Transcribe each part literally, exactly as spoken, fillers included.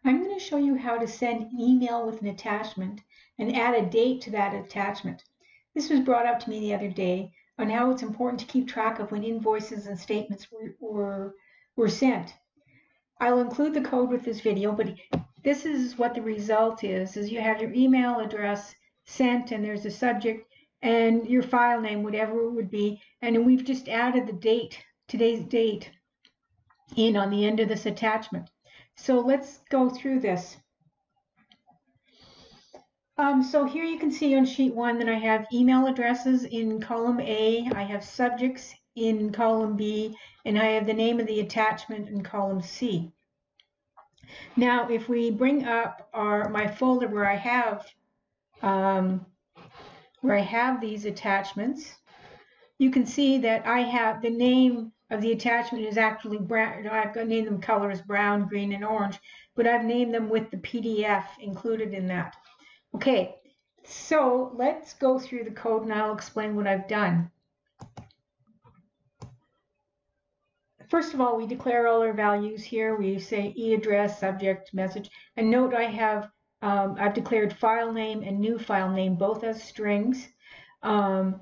I'm going to show you how to send email with an attachment and add a date to that attachment. This was brought up to me the other day on how it's important to keep track of when invoices and statements were, were, were sent. I'll include the code with this video, but this is what the result is, is you have your email address sent and there's a subject and your file name, whatever it would be, and we've just added the date, today's date, in on the end of this attachment. So let's go through this. Um, so here you can see on sheet one that I have email addresses in column A, I have subjects in column B, and I have the name of the attachment in column C. Now, if we bring up our my folder where I have um, where I have these attachments, you can see that I have the name of the attachment is actually brown. I've named them colors brown, green, and orange, but I've named them with the P D F included in that. Okay, so let's go through the code and I'll explain what I've done. First of all, we declare all our values here. We say edress, subject, message, and note I have um, I've declared file name and new file name both as strings. Um,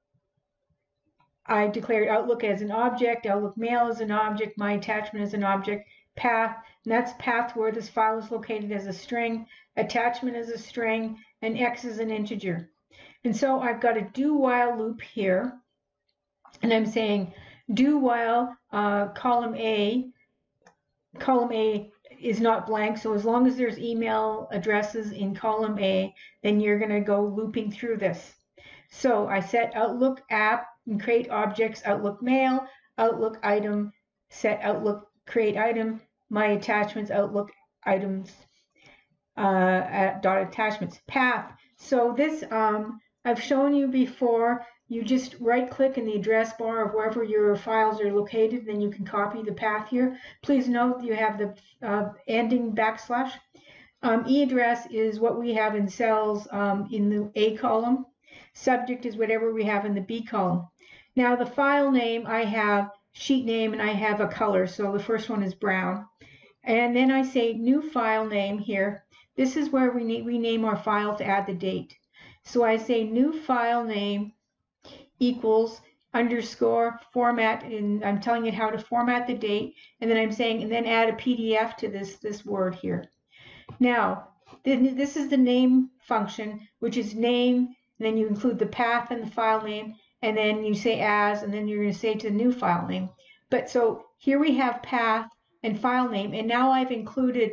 I declared Outlook as an object, Outlook Mail as an object, my attachment as an object, path, and that's path where this file is located as a string, attachment as a string, and X is an integer. And so I've got a do while loop here, and I'm saying do while uh, column A, column A is not blank, so as long as there's email addresses in column A, then you're going to go looping through this. So I set Outlook app and create objects, Outlook mail, Outlook item, set Outlook create item, my attachments, Outlook items, uh, at dot attachments, path. So this um, I've shown you before. You just right click in the address bar of wherever your files are located, then you can copy the path here. Please note you have the uh, ending backslash. Um, edress is what we have in cells um, in the A column. Subject is whatever we have in the B column. Now the file name, I have sheet name and I have a color, so the first one is brown. And then I say new file name here. This is where we need, rename our file to add the date. So I say new file name equals underscore format, and I'm telling it how to format the date, and then I'm saying, and then add a P D F to this, this word here. Now, this is the name function, which is name, and then you include the path and the file name, and then you say as, and then you're going to say to the new file name. But so here we have path and file name, and now I've included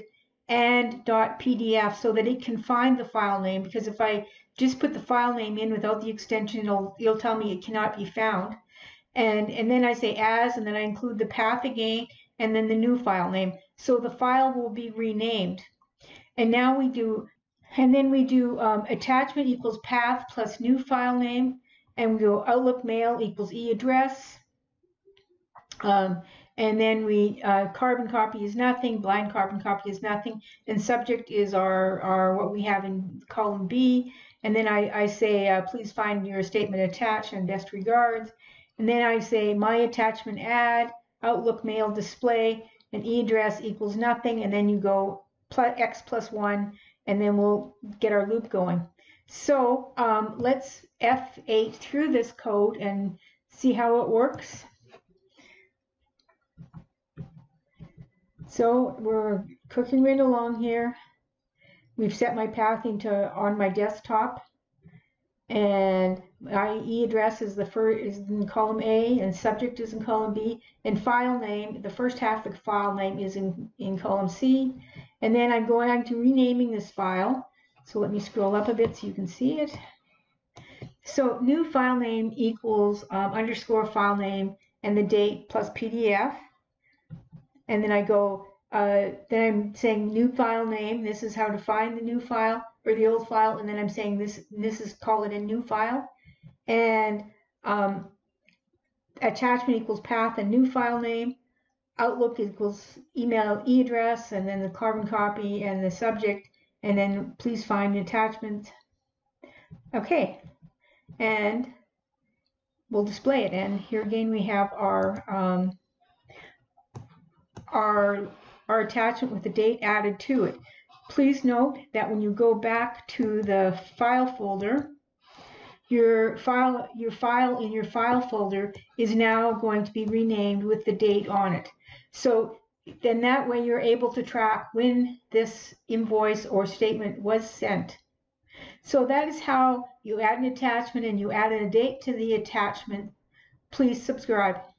and.pdf so that it can find the file name, because if I just put the file name in without the extension, it'll, it'll tell me it cannot be found. And, and then I say as, and then I include the path again, and then the new file name. So the file will be renamed. And now we do, and then we do um, attachment equals path plus new file name, and we go Outlook mail equals e-address. Um, and then we uh, carbon copy is nothing, blind carbon copy is nothing, and subject is our, our what we have in column B. And then I, I say, uh, please find your statement attached and best regards. And then I say, my attachment add, Outlook mail display, and e-address equals nothing. And then you go plus x plus one, and then we'll get our loop going. So um, let's F eight through this code and see how it works. So we're cooking right along here. We've set my pathing to on my desktop, and my e-address is the first is in column A, and subject is in column B, and file name, the first half of the file name is in in column C. And then I'm going to renaming this file. So let me scroll up a bit so you can see it. So new file name equals um, underscore file name and the date plus P D F. And then I go, uh, then I'm saying new file name. This is how to find the new file or the old file. And then I'm saying this, this is call it a new file. And um, attachment equals path and new file name. Outlook equals email e-address, and then the carbon copy and the subject. And then please find the attachment. Okay. And we'll display it. And here again we have our um, our our attachment with the date added to it. Please note that when you go back to the file folder, your file, your file in your file folder is now going to be renamed with the date on it. So then that way you're able to track when this invoice or statement was sent. So that is how you add an attachment and you add a date to the attachment. Please subscribe.